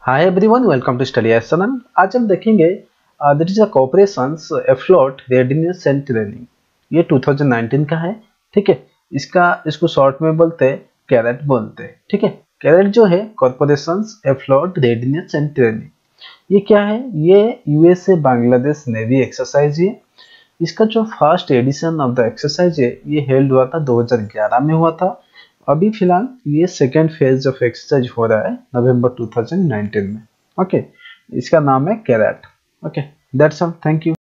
Hi everyone, welcome to study channel. आज हम देखेंगे that is cooperations afloat readiness and training. ये 2019 का है। ठीक है, इसको शॉर्ट में बोलते हैं कैरेट बोलते हैं। ठीक है, कैरेट जो है corporations afloat readiness and training, ये क्या है? ये यूएसए बांग्लादेश नेवी एक्सरसाइज है। इसका जो first edition of the exercise है ये हेल्ड हुआ था 2011 में हुआ था। अभी फिलहाल ये सेकेंड फेज ऑफ एक्सरसाइज हो रहा है नवंबर 2019 में। ओके, इसका नाम है CARAT. Okay, that's all, thank you.